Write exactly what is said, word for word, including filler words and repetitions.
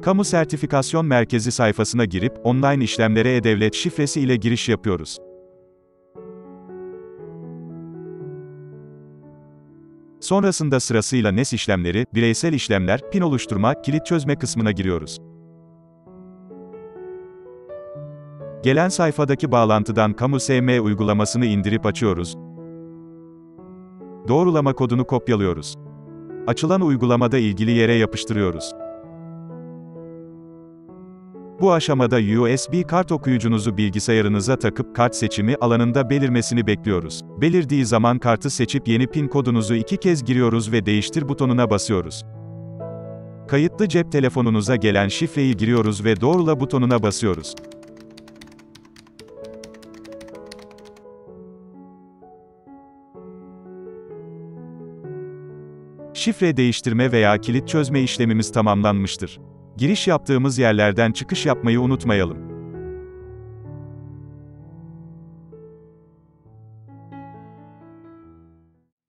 Kamu Sertifikasyon Merkezi sayfasına girip, online işlemlere e-devlet şifresi ile giriş yapıyoruz. Sonrasında sırasıyla N E S işlemleri, bireysel işlemler, pin oluşturma, kilit çözme kısmına giriyoruz. Gelen sayfadaki bağlantıdan Kamu S M uygulamasını indirip açıyoruz. Doğrulama kodunu kopyalıyoruz. Açılan uygulamada ilgili yere yapıştırıyoruz. Bu aşamada U S B kart okuyucunuzu bilgisayarınıza takıp kart seçimi alanında belirmesini bekliyoruz. Belirdiği zaman kartı seçip yeni pin kodunuzu iki kez giriyoruz ve değiştir butonuna basıyoruz. Kayıtlı cep telefonunuza gelen şifreyi giriyoruz ve doğrula butonuna basıyoruz. Şifre değiştirme veya kilit çözme işlemimiz tamamlanmıştır. Giriş yaptığımız yerlerden çıkış yapmayı unutmayalım.